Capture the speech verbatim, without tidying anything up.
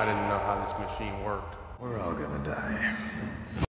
I didn't know how this machine worked. We're all gonna die.